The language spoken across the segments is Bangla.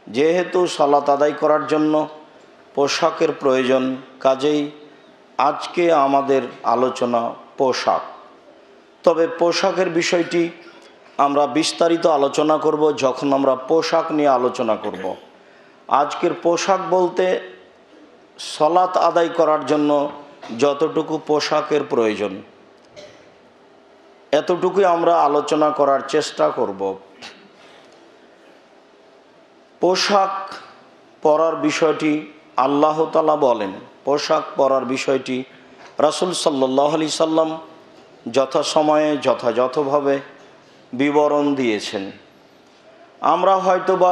যেহেতু সালাত আদায় করার জন্য পোশাকের প্রয়োজন, কাজেই আজকে আমাদের আলোচনা পোশাক। তবে পোশাকের বিষয়টি আমরা বিস্তারিত আলোচনা করব যখন আমরা পোশাক নিয়ে আলোচনা করব। আজকের পোশাক বলতে সালাত আদায় করার জন্য যতটুকু পোশাকের প্রয়োজন এতটুকুই আমরা আলোচনা করার চেষ্টা করব। পোশাক পরার বিষয়টি আল্লাহ তাআলা বলেন, পোশাক পরার বিষয়টি রাসূল সাল্লাল্লাহু আলাইহি সাল্লাম যথাসময়ে যথাযথভাবে বিবরণ দিয়েছেন। আমরা হয়তোবা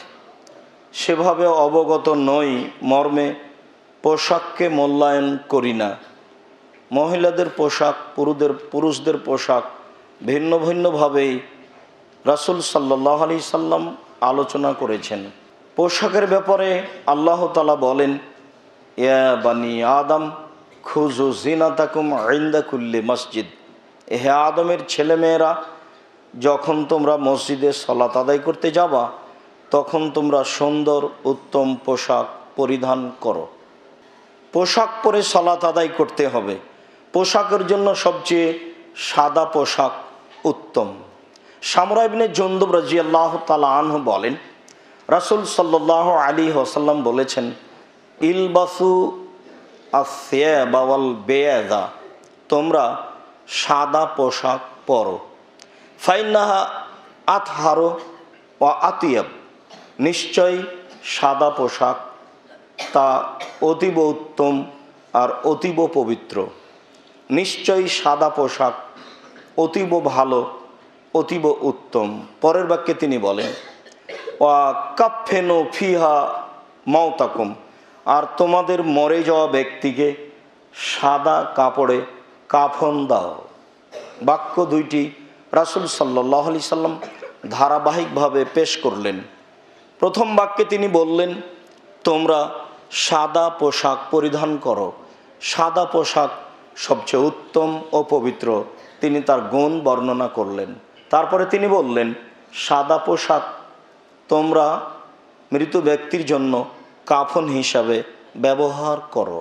সেভাবে অবগত নই মর্মে পোশাককে মূল্যায়ন করি না। মহিলাদের পোশাক, পুরুষদের পোশাক ভিন্ন ভিন্নভাবেই রাসূল সাল্লাল্লাহু আলাইহি সাল্লাম আলোচনা করেছেন। পোশাকের ব্যাপারে আল্লাহ তাআলা বলেন, ইয়া বানি আদম খুযু জিনাতাকুম ইনদা কুল্লি মসজিদ। হে আদমের ছেলেমেয়েরা, যখন তোমরা মসজিদে সালাত আদায় করতে যাবা তখন তোমরা সুন্দর উত্তম পোশাক পরিধান করো। পোশাক পরে সালাত আদায় করতে হবে। পোশাকের জন্য সবচেয়ে সাদা পোশাক উত্তম। সামরা ইবনে জুনদুব রাদিয়াল্লাহু তাআলা আনহু বলেন, রাসূল সাল্লাল্লাহু আলাইহি ওয়াসাল্লাম বলেছেন, ইলবাসু আস-সিয়াবা ওয়াল বিয়াযা, তোমরা সাদা পোশাক পরো। ফাইন্নাহা আতহারু ওয়া আতিয়াব, নিশ্চয় সাদা পোশাক তা অতীব উত্তম আর অতীব পবিত্র। নিশ্চয়ই সাদা পোশাক অতীব ভালো, অতীব উত্তম। পরের বাক্যে তিনি বলেন, ওয়া কাফেনু ফিহা মাউতাকুম, আর তোমাদের মরে যাওয়া ব্যক্তিকে সাদা কাপড়ে কাফন দাও। বাক্য দুইটি রাসূল সাল্লাল্লাহু আলাইহি সাল্লাম ধারাবাহিকভাবে পেশ করলেন। প্রথম বাক্যে তিনি বললেন, তোমরা সাদা পোশাক পরিধান করো। সাদা পোশাক সবচেয়ে উত্তম ও পবিত্র, তিনি তার গুণ বর্ণনা করলেন। তারপরে তিনি বললেন, সাদা পোশাক তোমরা মৃত ব্যক্তির জন্য কাফন হিসাবে ব্যবহার করো।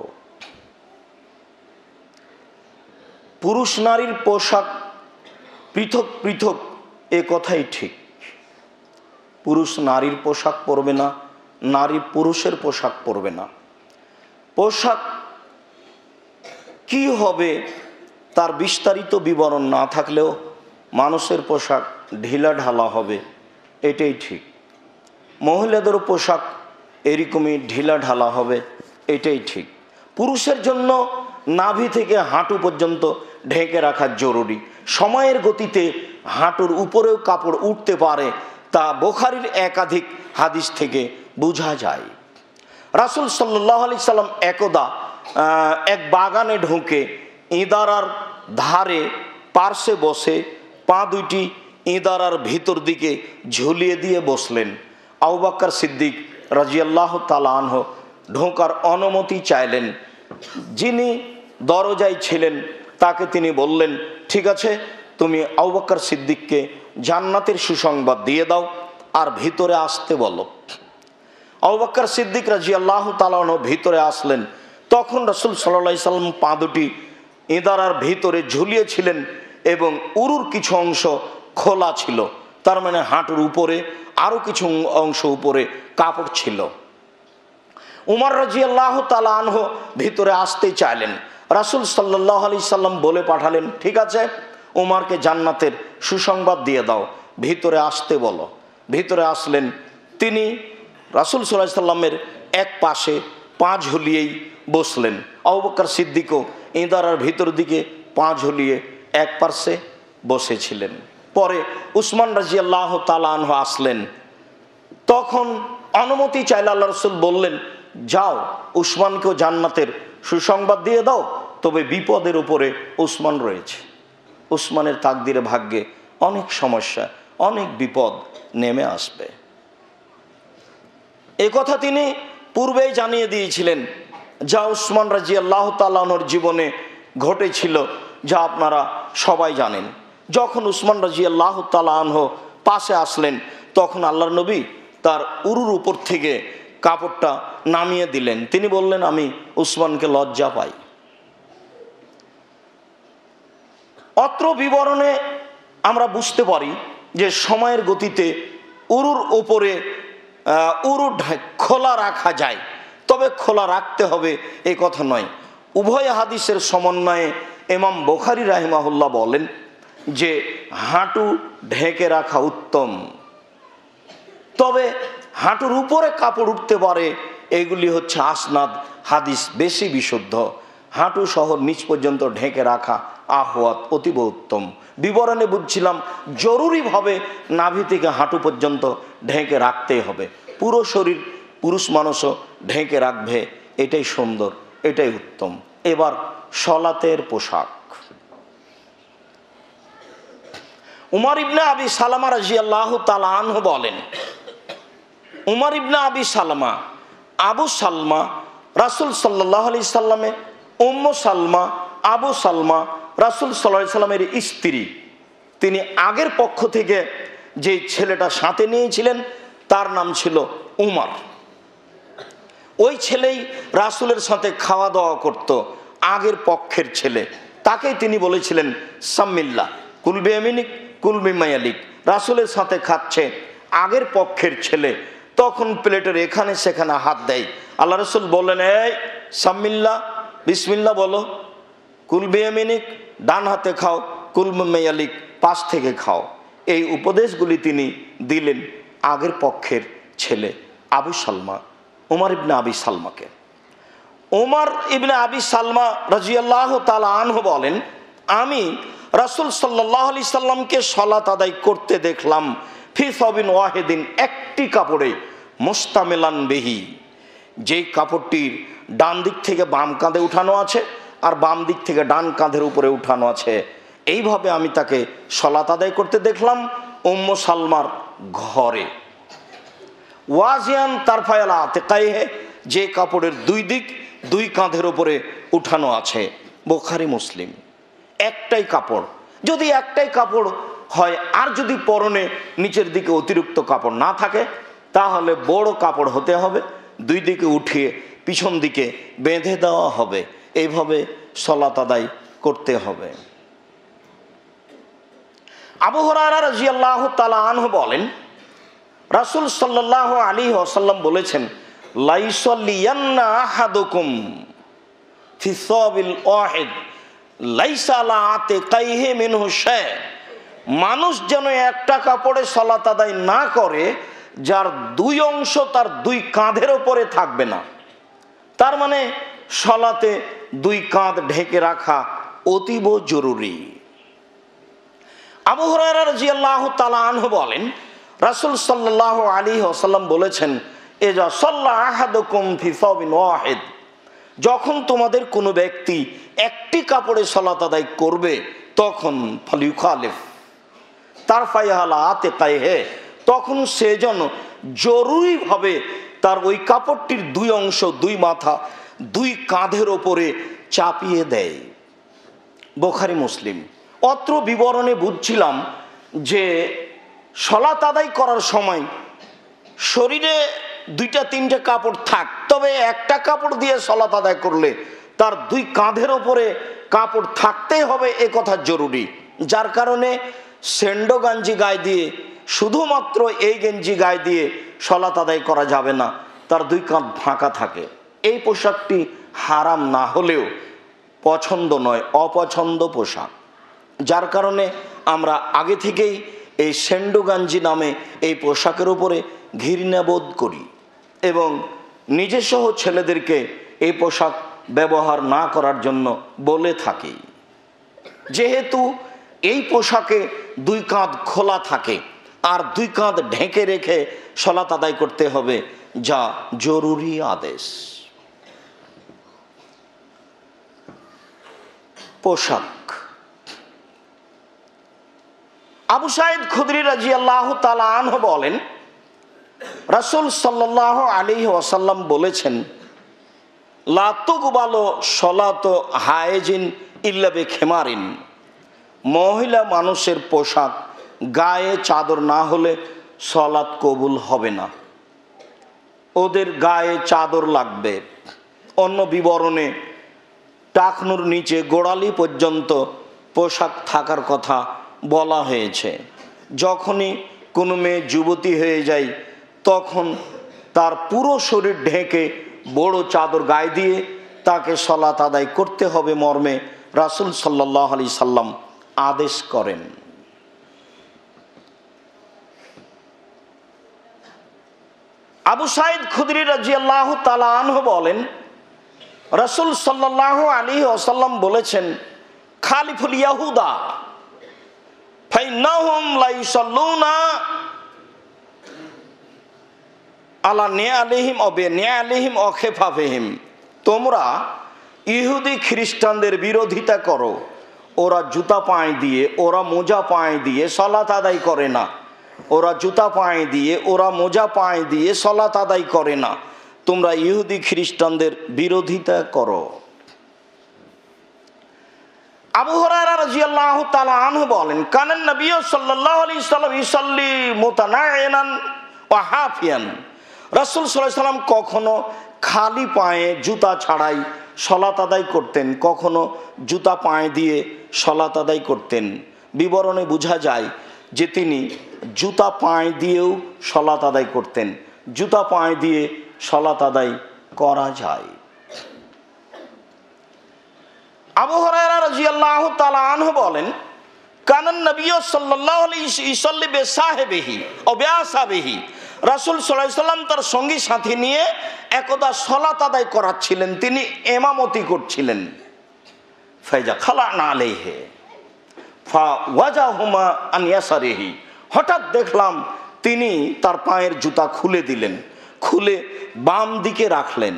পুরুষ নারীর পোশাক পৃথক পৃথক, এ কথাই ঠিক। পুরুষ নারীর পোশাক পরবে না, নারী পুরুষের পোশাক পরবে না। পোশাক কি হবে তার বিস্তারিত বিবরণ না থাকলেও মানুষের পোশাক ঢিলা ঢালা হবে, এটাই ঠিক। মহিলাদেরও পোশাক এরকমই ঢিলা ঢালা হবে, এটাই ঠিক। পুরুষের জন্য নাভি থেকে হাঁটু পর্যন্ত ঢেকে রাখা জরুরি। সময়ের গতিতে হাঁটুর উপরেও কাপড় উঠতে পারে, তা বুখারীর একাধিক হাদিস থেকে বোঝা যায়। রাসূল সাল্লাল্লাহু আলাইহি সাল্লাম একদা এক বাগানে ঢুকে ইদারার ধারে পার্শ্বে বসে পা দুইটি ইদারার ভিতর দিকে ঝুলিয়ে দিয়ে বসলেন। আবু বকর সিদ্দিক রাদিয়াল্লাহু তাআলা আনহু ঢোকার অনুমতি চাইলেন। যিনি দরজায় ছিলেন তাকে তিনি বললেন, ঠিক আছে, তুমি আবু বকর সিদ্দিককে জান্নাতের সুসংবাদ দিয়ে দাও আর ভিতরে আসতে বলো। আবু বকর সিদ্দিক রাদিয়াল্লাহু তাআলা আনহু ভিতরে আসলেন। তখন রাসূল সাল্লাল্লাহু আলাইহি সাল্লাম পা দুটি ইদারার ভিতরে ঝুলিয়েছিলেন এবং উরুর কিছু অংশ খোলা ছিল, তার মানে হাঁটুর উপরে আরো কিছু অংশ উপরে কাপড় ছিল। উমর রাদিয়াল্লাহু তাআলা আনহু ভিতরে আসতে চাইলেন। রাসূল সাল্লাল্লাহু আলাইহি সাল্লাম বলে পাঠালেন, ঠিক আছে, উমরকে জান্নাতের সুসংবাদ দিয়ে দাও, ভিতরে আসতে বলো। ভিতরে আসলেন তিনি। রাসূল সাল্লাল্লাহু আলাইহি সাল্লামের এক পাশে পা ঝুলিয়েই বসলেন। আবু বকর সিদ্দিকও ইদারার ভিতর দিকে পা ঝুলিয়ে এক পাশে বসেছিলেন। পরে উসমান রাদিয়াল্লাহু তাআলা আনহু আসলেন। তখন অনুমতি চাইলে আল্লাহ রাসূল বললেন, যাও উসমানকেও জান্নাতের সুসংবাদ দিয়ে দাও, তবে বিপদের উপরে উসমান রয়েছে। উসমানের তাকদিরে, ভাগ্যে অনেক সমস্যা, অনেক বিপদ নেমে আসবে। এ কথা তিনি পূর্বেই জানিয়ে দিয়েছিলেন, যা উসমান রাদিয়াল্লাহু তাআলা আনহুর জীবনে ঘটেছিল, যা আপনারা সবাই জানেন। যখন উসমান রাদিয়াল্লাহু তাআলা আনহু পাশে আসলেন তখন আল্লাহর নবী তার উরুর উপর থেকে কাপড়টা নামিয়ে দিলেন। তিনি বললেন, আমি উসমানকে লজ্জা পাই। অত্র বিবরণে আমরা বুঝতে পারি যে সময়ের গতিতে উরুর উপরে উরু খোলা রাখা যায়, তবে খোলা রাখতে হবে এই কথা নয়। উভয় হাদিসের সমন্বয়ে ইমাম বুখারী রাহিমাহুল্লাহ বলেন যে হাঁটু ঢেকে রাখা উত্তম, তবে হাঁটুর উপরে কাপড় উঠতে পারে, এগুলি হচ্ছে আসনাদ হাদিস, বেশি বিশুদ্ধ। হাঁটু সহ নিচ পর্যন্ত ঢেকে রাখা আহওয়াত, অতীব উত্তম। বিবরণে বুঝছিলাম জরুরিভাবে নাভি থেকে হাঁটু পর্যন্ত ঢেকে রাখতেই হবে। পুরো শরীর পুরুষ মানুষও ঢেকে রাখবে, এটাই সুন্দর, এটাই উত্তম। এবার সলাতের পোশাক। উমর ইবনে আবি সালামা রাদিয়াল্লাহু তাআলা আনহু বলেন, উমর ইবনে আবি সালামা, আবু সালমা, রাসূল সাল্লাল্লাহু আলাইহি সাল্লামে উম্মু সালমা, আবু সালমা রাসূল সাল্লাল্লাহু আলাইহি সাল্লামের স্ত্রী। তিনি আগের পক্ষ থেকে যে ছেলেটা সাথে নিয়েছিলেন তার নাম ছিল উমর। ওই ছেলেই রাসূলের সাথে খাওয়া দাওয়া করত, আগের পক্ষের ছেলে। তাকেই তিনি বলেছিলেন সাম্মিল্লাহ, কুল বিয়ামিনিক কুল বিমায়ালিক। রাসূলের সাথে খাচ্ছে আগের পক্ষের ছেলে, তখন প্লেটের এখানে সেখানে হাত দেয়। আল্লাহ রাসূল বললেন, এই সাম্মিল্লাহ, বিসমিল্লাহ বলো, কুল বিয়ামিনিক ডান হাতে খাও, কুল বিমায়ালিক পাশ থেকে খাও। এই উপদেশগুলি তিনি দিলেন আগের পক্ষের ছেলে আবু সালমা, উমর ইবনে আবি সালমাকে। উমর ইবনে আবি সালমা রাদিয়াল্লাহু তাআলা আনহু বলেন, আমি রাসূল সাল্লাল্লাহু আলাইহি সাল্লামকে সালাত আদায় করতে দেখলাম ফি সাবিন ওয়াহিদিন, একটি কাপড়ে, মুস্তামিলান বিহি, যেই কাপড়টির ডান দিক থেকে বাম কাঁধে উঠানো আছে আর বাম দিক থেকে ডান কাঁধের উপরে উঠানো আছে। এইভাবে আমি তাকে সালাত আদায় করতে দেখলাম উম্মু সালমার ঘরে। ওয়াজিয়ান তারফায়ালা আতিকাইহে, যে কাপড়ের দুই দিক দুই কাঁধের উপরে উঠানো আছে। বুখারী মুসলিম। একটাই কাপড়, যদি একটাই কাপড় হয় আর যদি পরনে নিচের দিকে অতিরিক্ত কাপড় না থাকে, তাহলে বড় কাপড় হতে হবে, দুই দিকে উঠিয়ে পিছন দিকে বেঁধে দেওয়া হবে। এইভাবে সালাত আদায় করতে হবে। আবু হুরায়রা রাদিয়াল্লাহু তাআলা আনহু বলেন, রাসূল সাল্লাল্লাহু আলাইহি ওয়াসাল্লাম বলেছেন, লাইসাল্লিয়ান্না আহাদুকুম ফি সাবিল ওয়াহিদ লাইসা লা আতিকাইহি মিনহু শাই। মানুষ যেন একটা কাপড়ে সালাত আদায় না করে যার দুই অংশ তার দুই কাঁধের উপরে থাকবে না। তার মানে সালাতে দুই কাঁধ ঢেকে রাখা অতীব জরুরি। আবু হুরায়রা রাদিয়াল্লাহু তাআলা আনহু বলেন, রাসূল সাল্লাল্লাহু আলাইহি ওয়াসাল্লাম বলেছেন, ইজা সাল্লা আহাদুকুম ফি সাবিন ওয়াহিদ, যখন তোমাদের কোনো ব্যক্তি একটি কাপড়ে সালাত আদায় করবে তখন ফালিউখালিফ তারফাইহালা আতিকাইহি, তখন সে যেন জরুরিভাবে তার ওই কাপড়টির দুই অংশ, দুই মাথা, দুই কাঁধের ওপরে চাপিয়ে দেয়। বুখারী মুসলিম। অত্র বিবরণে বুঝছিলাম যে সালাত আদায় করার সময় শরীরে দুইটা তিনটা কাপড় থাক, তবে একটা কাপড় দিয়ে সালাত আদায় করলে তার দুই কাঁধের ওপরে কাপড় থাকতেই হবে, এ কথা জরুরি। যার কারণে সেন্ডো গঞ্জি গায়ে দিয়ে, শুধুমাত্র এই গেঞ্জি গায়ে দিয়ে সালাত আদায় করা যাবে না, তার দুই কাঁধ ফাঁকা থাকে। এই পোশাকটি হারাম না হলেও পছন্দ নয়, অপছন্দ পোশাক। যার কারণে আমরা আগে থেকেই এই সেন্ডো গঞ্জি নামে এই পোশাকের উপরে ঘৃণা বোধ করি এবং নিজেসহ ছেলেদেরকে এই পোশাক ব্যবহার না করার জন্য বলে থাকি। যেহেতু এই পোশাকে দুই কাঁধ খোলা থাকে আর দুই কাঁধ ঢেকে রেখে সালাত আদায় করতে হবে, যা জরুরি আদেশ। পোশাক। আবু সাঈদ খুদরি রাদিয়াল্লাহু তাআলা আনহু বলেন, রাসূল সাল্লাল্লাহু আলাইহি ওয়াসাল্লাম বলেছেন, লা তুকবালু সালাতু হায়েজিন ইল্লা বিখিমারিন, মহিলা মানুষের পোশাক গায়ে চাদর না হলে সালাত কবুল হবে না। ওদের গায়ে চাদর লাগবে। অন্য বিবরণে টাকনুর নিচে গোড়ালি পর্যন্ত পোশাক থাকার কথা বলা হয়েছে। যখনই কোনো মেয়ে যুবতী হয়ে যায় তখন তার পুরো শরীর ঢেকে বড় চাদর গায়ে দিয়ে তাকে সালাত আদায় করতে হবে মর্মে রাসূল সাল্লাল্লাহু আলাইহি সাল্লাম আদেশ করেন। আবু সাঈদ খুদরি রাদিয়াল্লাহু তাআলা আনহু বলেন, রাসূল সাল্লাল্লাহু আলাইহি ওয়াসাল্লাম বলেছেন, খালিফুল ইয়াহুদা ফাইন্নাহুম লা ইউসাল্লুনা আলা নিআলিহিম ওয়া বিনিআলিহিম ওয়া খিফাফিহিম। তোমরা ইহুদি খ্রিস্টানদের বিরোধিতা করো, ওরা জুতা পায়ে দিয়ে, ওরা মোজা পায়ে দিয়ে সালাত আদায় করে না। ওরা জুতা পায়ে দিয়ে, ওরা মোজা পায়ে দিয়ে সালাত আদায় করে না। তোমরা ইহুদি খ্রিস্টানদের বিরোধিতা করো। আবু হুরায়রা রাদিয়াল্লাহু তাআলা আনহু বলেন, কানান নবী সাল্লাল্লাহু আলাইহি সাল্লাম ইসাল্লি মুতানাইনান ওয়া হাফিয়ান। রাসূল সাল্লাল্লাহু আলাইহি সাল্লাম কখনো খালি পায়ে জুতা ছাড়াই সালাত আদায় করতেন, কখনো জুতা পায়ে দিয়ে সালাত আদায় করতেন। বিবরণে বোঝা যায় যে তিনি জুতা পায়ে দিয়েও সালাত আদায় করতেন। জুতা পায়ে দিয়ে সালাত আদায় করা যায়। আবু হুরায়রা রাদিয়াল্লাহু তাআলা আনহু বলেন, কানান নবী সাল্লাল্লাহু আলাইহি ইসাল্লি বিসাহিবিহি ওয়া বিআসাবিহি। রাসূল সাল্লাল্লাহু আলাইহি সাল্লাম তার সঙ্গী সাথী নিয়ে একদা সালাত আদায় করাচ্ছিলেন, তিনি ইমামতি করছিলেন। ফাইজা খালানা আলাইহি ফা ওয়াজাহুমা আন ইয়াসারিহি। হঠাৎ দেখলাম তিনি তার পায়ের জুতা খুলে দিলেন, খুলে বাম দিকে রাখলেন।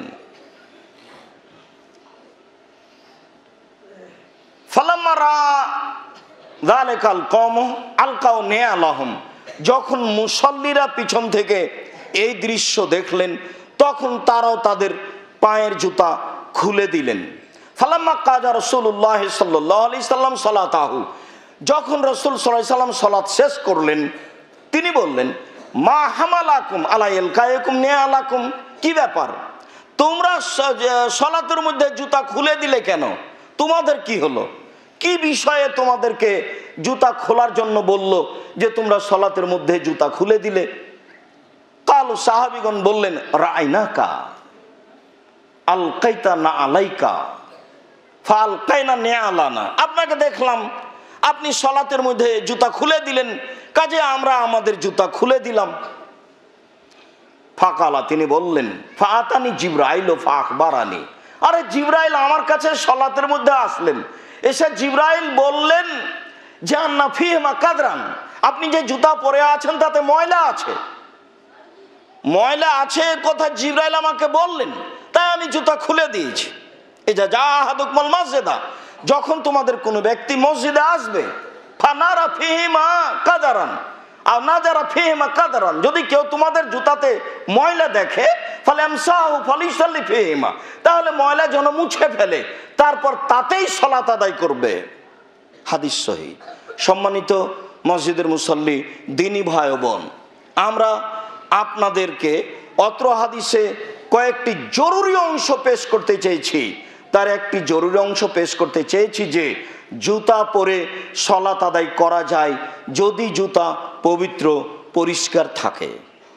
ফালাম্মা রা যালিকাল কওম আলকাউ নিআলাহুম। যখন মুসল্লিরা পিছন থেকে এই দৃশ্য দেখলেন তখন তারাও তাদের পায়ের জুতা খুলে দিলেন। ফালাম্মা কাজা রাসূলুল্লাহ সাল্লাল্লাহু আলাইহি সাল্লাম সালাতাহু। যখন রাসূল সাল্লাল্লাহু আলাইহি সাল্লাম সালাত শেষ করলেন তিনি বললেন, মা হামালাকুম আলা ইলকাইকুম নিআলাকুম। কি ব্যাপার, তোমরা সালাতের মধ্যে জুতা খুলে দিলে কেন? তোমাদের কি হলো? কি বিষয়ে তোমাদেরকে জুতা খোলার জন্য বলল যে তোমরা সালাতের মধ্যে জুতা খুলে দিলে? কালু সাহাবীগণ বললেন, রাআইনাকা আলকাইতা না আলাইকা ফালকাইনা নিআলানা। আপনাকে দেখলাম আপনি সালাতের মধ্যে জুতা খুলে দিলেন, কাজে আমরা আমাদের জুতা খুলে দিলাম। ফাকালা, তিনি বললেন, ফাআতানি জিবরাইল ফাআখবারানি। আরে জিবরাইল আমার কাছে সালাতের মধ্যে আসলেন, এসে জিবরাইল বললেন যে আন্না ফিহিমা কাদরান, আপনি যে জুতা পরে আছেন তাতে ময়লা আছে। ময়লা আছে কথা জিবরাইল আমাকে বললেন, তাই আমি জুতা খুলে দিয়েছি। এজা যা আহাদুকুমুল মসজিদা, যখন তোমাদের কোনো ব্যক্তি মসজিদে আসবে, ফানারা ফিহিমা কাদারান আর নাজারা ফিহিমা কাদারান, যদি কেউ তোমাদের জুতাতে ময়লা দেখে ফালামসাহু ফালিসাল্লি ফিহিমা, তাহলে ময়লা যেন মুছে ফেলে, তারপর তাতেই সালাত আদায় করবে। হাদিস সহিহ। সম্মানিত মসজিদের মুসল্লি, দিনী ভাই বোন, আমরা আপনাদেরকে অত্র হাদিসে কয়েকটি জরুরি অংশ পেশ করতে চেয়েছি। তার একটি জরুরি অংশ পেশ করতে চেয়েছি যে জুতা পরে সালাত আদায় করা যায় যদি জুতা পবিত্র পরিষ্কার থাকে।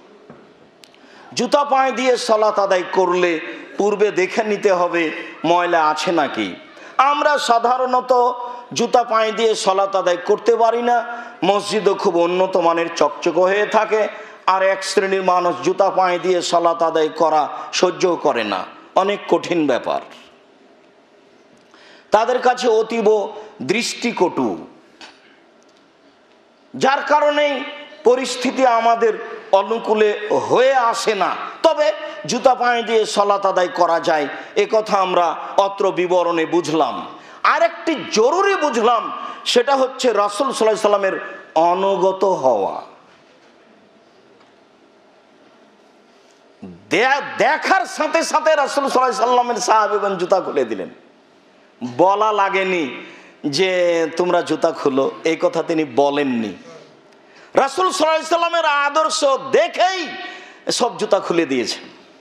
জুতা পায়ে দিয়ে সালাত আদায় করলে পূর্বে দেখে নিতে হবে ময়লা আছে নাকি। আমরা সাধারণত জুতা পায়ে দিয়ে সালাত আদায় করতে পারি না, মসজিদও খুব উন্নত মানের চকচক হয়ে থাকে, আর এক শ্রেণীর মানুষ জুতা পায়ে দিয়ে সালাত আদায় করা সহ্য করে না, অনেক কঠিন ব্যাপার, তাদের কাছে অতীব দৃষ্টিকটু, যার কারণেই পরিস্থিতি আমাদের অনুকূলে হয়ে আসে না। তবে জুতা পায়ে দিয়ে সালাত আদায় করা যায় এ কথা আমরা অত্র বিবরণে বুঝলাম। আরেকটি জরুরি বুঝলাম, সেটা হচ্ছে রাসূল সাল্লাল্লাহু আলাইহি সাল্লামের অনুগত হওয়া। দেখার সাথে সাথে রাসূল সাল্লাল্লাহু আলাইহি সাল্লামের সাহাবীগণ জুতা খুলে দিলেন, বলা লাগেনি যে তোমরা জুতা খুলো, এই কথা তিনি বলেননি। রাসূল সাল্লাল্লাহু আলাইহি সাল্লামের আদর্শ দেখেই সব জুতা খুলে দিয়েছে।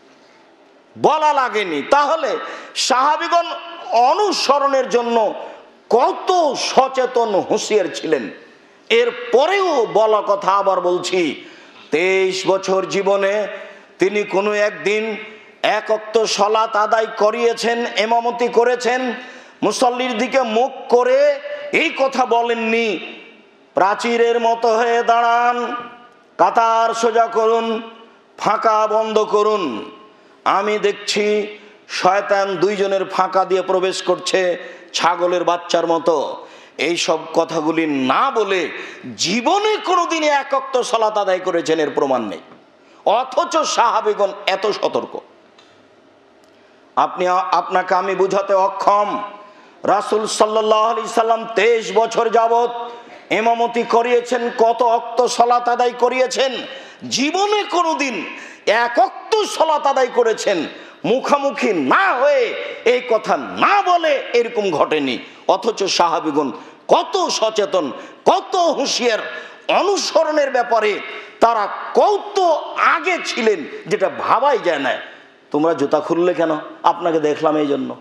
বলা লাগেনি। তাহলে সাহাবীগণ অনুসরণের জন্য কত সচেতন হুঁশিয়ার ছিলেন। এর পরেও বলা কথা আবার বলছি, 23 বছর জীবনে তিনি কোনো একদিন এক ওয়াক্ত সালাত আদায় করিয়েছেন, ইমামতি করেছেন, মুসল্লির দিকে মুখ করে এই কথা বলেননি, প্রাচীরের মতো হয়ে দাঁড়ান, কাতার সোজা করুন, ফাঁকা বন্ধ করুন। আমি দেখছি শয়তান দুইজনের ফাঁকা দিয়ে প্রবেশ করছে ছাগলের বাচ্চার মতো। এই সব কথাগুলি না বলে জীবনে কোনোদিন এক ওয়াক্ত সালাত আদায় করেছেন এর প্রমাণ নেই, অথচ সাহাবীগণ এত সতর্ক। আপনাকে আমি বুঝাতে অক্ষম। রাসূল সাল্লাল্লাহু আলাইহি সাল্লাম 23 বছর যাবত ইমামতি করিয়েছেন, কত ওয়াক্ত সালাত আদায় করিয়েছেন, জীবনে কোনোদিন এক ওয়াক্ত সালাত আদায় করেছেন মুখামুখি না হয়ে, এই কথা না বলে এরকম ঘটেনি। অথচ সাহাবীগণ কত সচেতন, কত হুঁশিয়ার, অনুসরণের ব্যাপারে তারা কত আগে ছিলেন, যেটা ভাবাই যায় না। তোমরা জুতা খুললে কেন? আপনাকে দেখলাম এই জন্য।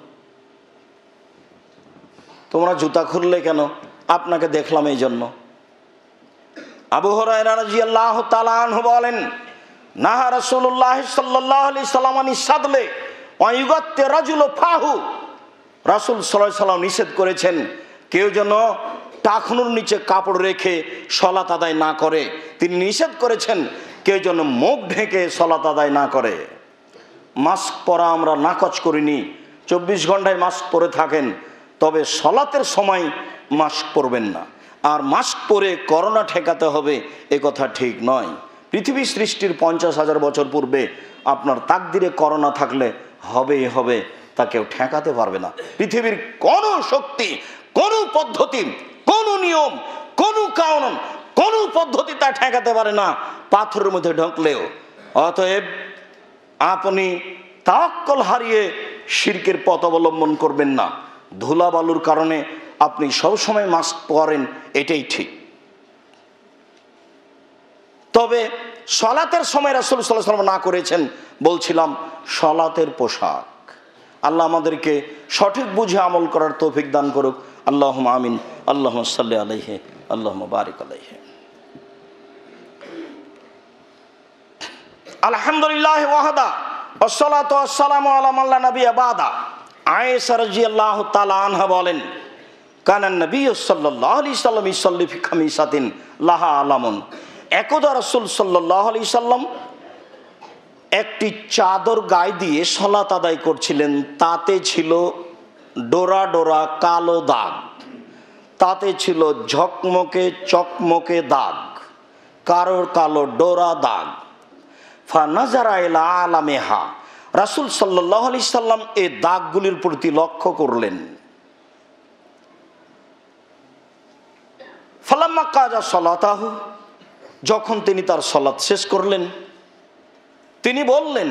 তোমরা জুতা খুললে কেন? আপনাকে দেখলাম এই জন্য। আবু হুরায়রা রাদিয়াল্লাহু তাআলা আনহু বলেন, নাহা রাসূলুল্লাহ সাল্লাল্লাহু আলাইহি সাল্লাম আনিস সাদলে ওয়া ইউগাত্তি রাজুলু ফাহু। রাসূল সাল্লাল্লাহু আলাইহি সাল্লাম নিষেধ করেছেন কেউ যেন টাকনুর নিচে কাপড় রেখে সালাত আদায় না করে। তিনি নিষেধ করেছেন কেউ যেন মুখ ঢেকে সালাত আদায় না করে। মাস্ক পরা আমরা নাকচ করিনি, 24 ঘন্টায় মাস্ক পরে থাকেন, তবে সালাতের সময় মাস্ক পরবেন না। আর মাস্ক পরে করোনা ঠেকাতে হবে এ কথা ঠিক নয়। পৃথিবী সৃষ্টির 50,000 বছর পূর্বে আপনার তাকদিরে করোনা থাকলে হবেই হবে, তা কেউ ঠেকাতে পারবে না। পৃথিবীর কোনো শক্তি, কোনো পদ্ধতি, কোনো নিয়ম, কোনো কানুন, কোনো পদ্ধতি তা ঠেকাতে পারে না, পাথরের মধ্যে ঢুকলেও। অতএব আপনি তাওয়াক্কুল হারিয়ে শিরকের পথ অবলম্বন করবেন না। ধুলা বালুর কারণে আপনি সবসময় মাস্ক পরেন, এটাই ঠিক। তবে সালাতের সময় রাসূল সাল্লাল্লাহু আলাইহি ওয়াসাল্লাম না করেছেন, বলছিলাম সালাতের পোশাক। আল্লাহ আমাদেরকে সঠিক বুঝে আমল করার তৌফিক দান করুক। আল্লাহুম্মা আমিন। আল্লাহুম্মা সাল্লি আলাইহি, আল্লাহুম্মা বারিক আলাইহি। আলহামদুলিল্লাহ ওয়াহদা ওয়াসসালাতু ওয়াসসালামু আলা মান লা নাবিয়্যা বাদা। আয়েশা রাদিয়াল্লাহু তাআলা আনহা বলেন, কানান নবী সাল্লাল্লাহু আলাইহি সাল্লাম ইসাল্লি ফি খামিসাতিন লাহা আলামুন। একদা রাসূল সাল্লাল্লাহু আলাইহি সাল্লাম একটি চাদর গায়ে দিয়ে সালাত আদায় করছিলেন। তাতে ছিল ডোরা ডোরা কালো দাগ, তাতে ছিল ঝকমকে চকমকে দাগ, কারোর কালো ডোরা দাগ। ফানাজারা ইলা আলামিহা, রাসূল সাল্লাল্লাহু আলাইহি সাল্লাম এই দাগগুলির প্রতি লক্ষ্য করলেন। ফালাম্মা কাজা সালাতাহু, যখন তিনি তার সালাত শেষ করলেন, তিনি বললেন,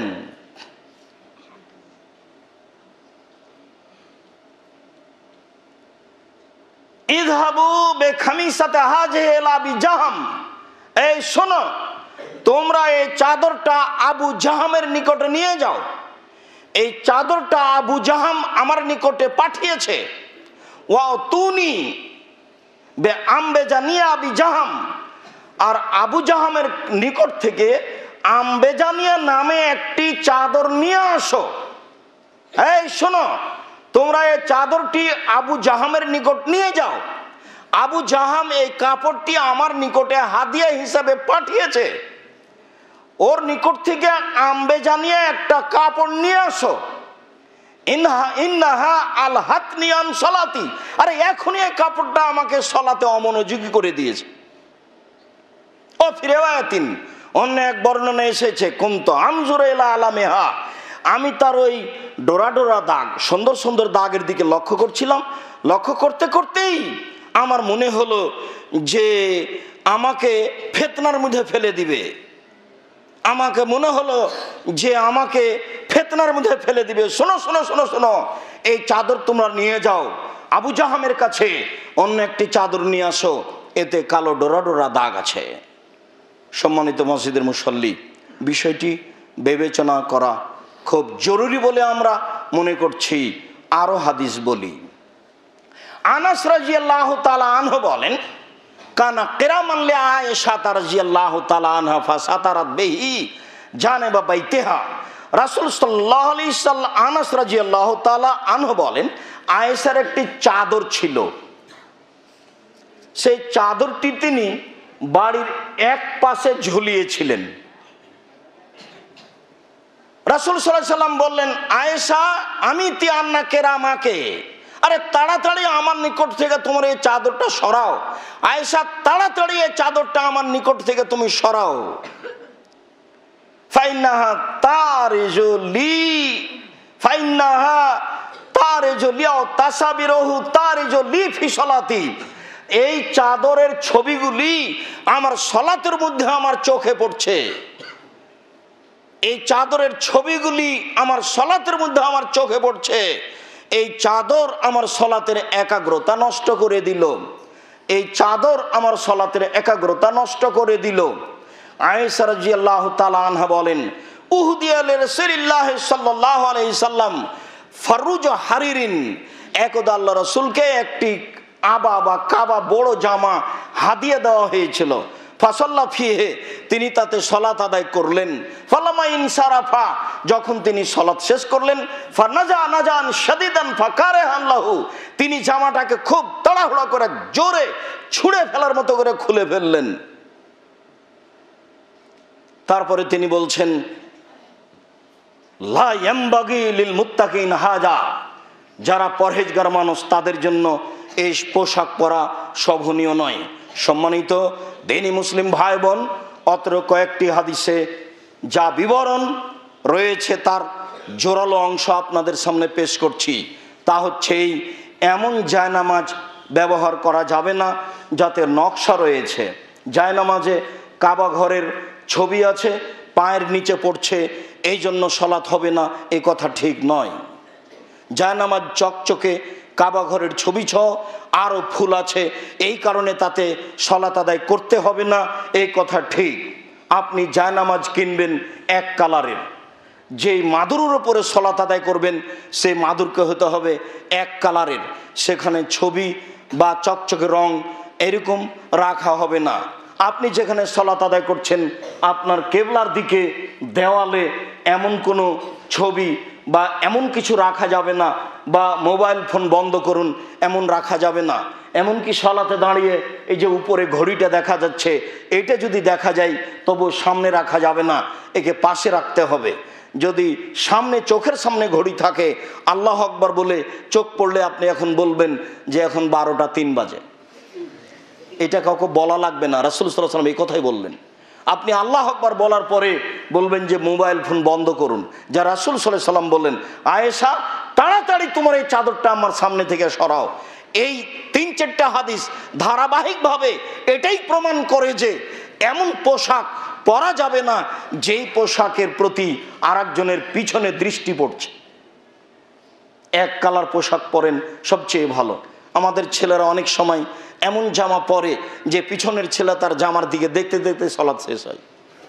ইযহাবু বিখামিসাতি হাযিহি ইলা আবি জাহাম। এই শোনো, তোমরা এই চাদরটা আবু জাহামের নিকটে নিয়ে যাও। এই চাদরটা আবু জাহাম আমার নিকটে পাঠিয়েছে। ওয়া তুনি বে আমবেজানিয়া আবি জাহাম, আর আবু জাহামের নিকট থেকে আমবেজানিয়া নামে একটি চাদর নিয়ে আসো। এই শোনো, তোমরা এই চাদরটি আবু জাহামের নিকট নিয়ে যাও। আবু জাহাম এই কাপড়টি আমার নিকটে হাদিয়া হিসাবে পাঠিয়েছে। ওর নিকট থেকে আমবেজানিয়া একটা কাপড় নিয়ে আসো। ইন্নাহা আলহাতনি আন সালাতি, আরে এখনই এই কাপড়টা আমাকে সালাতে অমনোযোগী করে দিয়েছে। ও ফিরেওয়াতিন, অন্য এক বর্ণনা এসেছে, কুনতু আনজুরু ইলা আলামিহা, আমি তার ওই ডোরা ডোরা দাগ, সুন্দর সুন্দর দাগের দিকে লক্ষ্য করছিলাম। লক্ষ্য করতে করতেই আমার মনে হলো যে আমাকে ফিতনার মধ্যে ফেলে দিবে। আমাকে মনে হলো যে আমাকে ফিতনার মধ্যে ফেলে দিবে। শোনো শোনো শোনো শোনো, এই চাদর তোমরা নিয়ে যাও আবু জাহামের কাছে, অন্য একটি চাদর নিয়ে আসো, এতে কালো ডোরা ডোরা দাগ আছে। সম্মানিত মসজিদের মুসল্লি, বিষয়টি বিবেচনা করা খুব জরুরি বলে আমরা মনে করছি। আরো হাদিস বলি। আনাস রাদিয়াল্লাহু তাআলা আনহু বলেন, কানা কিরামান লি আয়েশা রাদিয়াল্লাহু তাআলা আনহা ফাসাতারাত বিহি জানিবা বাইতিহা। রাসূল সাল্লাল্লাহু আলাইহি সাল্লাম, আনাস রাদিয়াল্লাহু তাআলা আনহু বলেন, আয়েশার একটি চাদর ছিল। সেই চাদরটি তিনি বাড়ির এক পাশে ঝুলিয়েছিলেন। রাসূল সাল্লাল্লাহু আলাইহি সাল্লাম বললেন, আয়েশা আমি তিয়ান্না কেরামাকে, আরে তাড়াতাড়ি আমার নিকট থেকে তোমার এই চাদরটা সরাও। আয়েশা তাড়াতাড়ি এই চাদরটা আমার নিকট থেকে তুমি সরাও। ফাইন্নাহা তারিজু লি, ফাইন্নাহা তারিজু লি আও তাসাবিরহু তারিজু লি ফি সালাতি। এই চাদরের ছবিগুলি আমার সালাতের মধ্যে আমার চোখে পড়ছে। এই চাদরের ছবিগুলি আমার সালাতের মধ্যে আমার চোখে পড়ছে। এই চাদর আমার সালাতের একাগ্রতা নষ্ট করে দিল। এই চাদর আমার সালাতের একাগ্রতা নষ্ট করে দিল। আয়েশা রাদিয়াল্লাহু তাআলা আনহা বলেন, উহদিয়া লিরাসূলিল্লাহ সাল্লাল্লাহু আলাইহি সাল্লাম ফারুজ হারিরিন। একদা আল্লাহ রাসূলকে একটি আবা বা কাবা বড় জামা হাদিয়া দেওয়া হয়েছিল। ফাসাল্লা ফিহে, তিনি তাতে সালাত আদায় করলেন। ফালামা ইনসারাফা, যখন তিনি সালাত শেষ করলেন, ফানাজা নাজান শাদীদান ফাকারাহান লাহু, তিনি জামাটাকে খুব তাড়াহুড়া করে জোরে ছুঁড়ে ফেলার মতো করে খুলে ফেললেন। তারপরে তিনি বলছেন, লা ইয়ামবাগি লিল মুত্তাকিন হাজা, যারা পরহেজগার মানুষ তাদের জন্য এই পোশাক পরা শোভনীয় নয়। সম্মানিত দ্বীনি মুসলিম ভাই বোন, অত্র কয়েকটি হাদিসে যা বিবরণ রয়েছে তার জোরালো অংশ আপনাদের সামনে পেশ করছি। তা হচ্ছে এই এমন জায়নামাজ ব্যবহার করা যাবে না যাতে নকশা রয়েছে। জায়নামাজে কাবা ঘরের ছবি আছে, পায়ের নিচে পড়ছে, এই জন্য সালাত হবে না, এই কথা ঠিক নয়। জায়নামাজ চকচকে কাবা ঘরের ছবি সহ আরও ফুল আছে, এই কারণে তাতে সালাত আদায় করতে হবে না, এই কথা ঠিক। আপনি জায়নামাজ কিনবেন এক কালারের, যেই মাদুরের উপরে সালাত আদায় করবেন সেই মাদুরকে হতে হবে এক কালারের, সেখানে ছবি বা চকচকে রং এরকম রাখা হবে না। আপনি যেখানে সালাত আদায় করছেন আপনার কেবলার দিকে দেওয়ালে এমন কোনো ছবি বা এমন কিছু রাখা যাবে না, বা মোবাইল ফোন বন্ধ করুন এমন রাখা যাবে না। এমনকি সালাতে দাঁড়িয়ে এই যে উপরে ঘড়িটা দেখা যাচ্ছে, এটা যদি দেখা যায় তবু সামনে রাখা যাবে না, একে পাশে রাখতে হবে। যদি সামনে চোখের সামনে ঘড়ি থাকে, আল্লাহ আকবার বলে চোখ পড়লে আপনি এখন বলবেন যে এখন 12টা 3 বাজে, এটা কাউকে বলা লাগবে না। রাসূল সাল্লাল্লাহু আলাইহি ওয়াসাল্লাম এই কথাই বললেন। আপনি আল্লাহ আকবার বলার পরে বলবেন যে মোবাইল ফোন বন্ধ করুন, যা রাসূল সাল্লাল্লাহু আলাইহি ওয়াসাল্লাম বললেন, আয়েশা তাড়াতাড়ি তোমার এই চাদরটা আমার সামনে থেকে সরাও। এই 3-4টা হাদিস ধারাবাহিকভাবে এটাই প্রমাণ করে যে এমন পোশাক পরা যাবে না যেই পোশাকের প্রতি আরেকজনের পিছনে দৃষ্টি পড়ছে। এক কালার পোশাক পরেন সবচেয়ে ভালো। আমাদের ছেলেরা অনেক সময় এমন জামা পরে যে পিছনের ছেলে তার জামার দিকে দেখতে দেখতে সালাত শেষ হয়।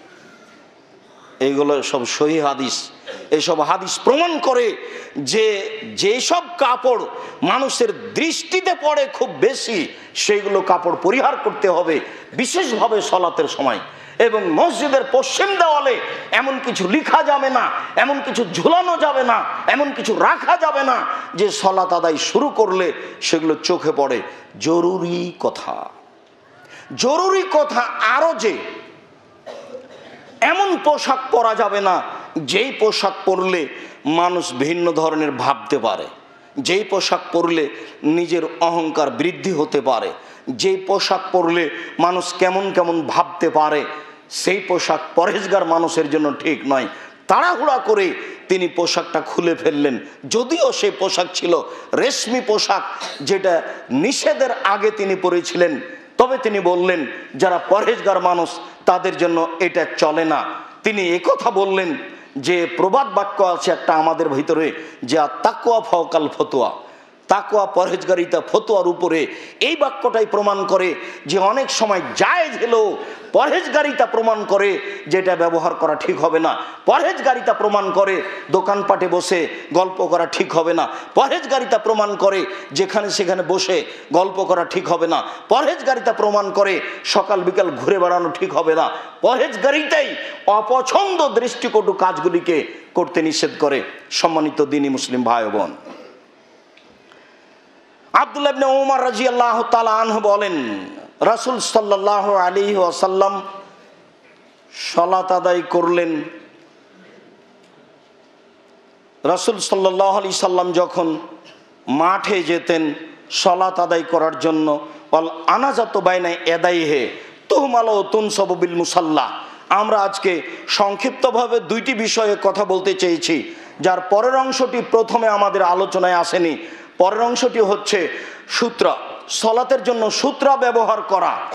এইগুলো সব সহিহ হাদিস। এইসব হাদিস প্রমাণ করে যে যেসব কাপড় মানুষের দৃষ্টিতে পড়ে খুব বেশি, সেইগুলো কাপড় পরিহার করতে হবে বিশেষভাবে সালাতের সময়। এবং মসজিদের পশ্চিম দেওয়ালে এমন কিছু লেখা যাবে না, এমন কিছু ঝুলানো যাবে না, এমন কিছু রাখা যাবে না যে সালাত আদায় শুরু করলে সেগুলো চোখে পড়ে। জরুরি কথা, জরুরি কথা আরো যে এমন পোশাক পরা যাবে না যেই পোশাক পরলে মানুষ ভিন্ন ধরনের ভাবতে পারে, যেই পোশাক পরলে নিজের অহংকার বৃদ্ধি হতে পারে, যেই পোশাক পরলে মানুষ কেমন কেমন ভাবতে পারে, সেই পোশাক পরহেজগার মানুষের জন্য ঠিক নয়। তাড়াহুড়া করে তিনি পোশাকটা খুলে ফেললেন, যদিও সেই পোশাক ছিল রেশমি পোশাক, যেটা নিষেধের আগে তিনি পরেছিলেন। তবে তিনি বললেন যারা পরহেজগার মানুষ তাদের জন্য এটা চলে না। তিনি একথা বললেন যে প্রবাদ বাক্য আছে একটা আমাদের ভিতরে, যে তাকওয়া ফাওকাল ফতোয়া, তাকওয়া পরহেজগারিতা ফতোয়ার উপরে, এই বাক্যটাই প্রমাণ করে যে অনেক সময় জায়েজ হলেও পরহেজগারিতা প্রমাণ করে যেটা ব্যবহার করা ঠিক হবে না। পরহেজগারিতা প্রমাণ করে দোকানপাটে বসে গল্প করা ঠিক হবে না। পরহেজগারিতা প্রমাণ করে যেখানে সেখানে বসে গল্প করা ঠিক হবে না। পরহেজগারিতা প্রমাণ করে সকাল বিকাল ঘুরে বেড়ানো ঠিক হবে না। পরহেজগারিতাই অপছন্দ দৃষ্টিকটু কাজগুলিকে করতে নিষেধ করে। সম্মানিত দ্বীনী মুসলিম ভাই ও বোন, আব্দুল্লাহ ইবনে উমর রাদিয়াল্লাহু তাআলা আনহু বলেন, রাসূল সাল্লাল্লাহু আলাইহি ওয়াসাল্লাম সালাত আদায় করলেন। রাসূল সাল্লাল্লাহু আলাইহি সাল্লাম যখন মাঠে যেতেন সালাত আদায় করার জন্য, ওয়াল আনাজাতু বাইনা ইয়াদাইহি তুহমালু তুনসাবু বিল মুসাল্লা। আমরা আজকে সংক্ষিপ্তভাবে দুইটি বিষয়ে কথা বলতে চেয়েছি, যার পরের অংশটি প্রথমে আমাদের আলোচনায় আসেনি। পরের অংশটি হচ্ছে সূত্র, সালাতের জন্য সূত্র ব্যবহার করা।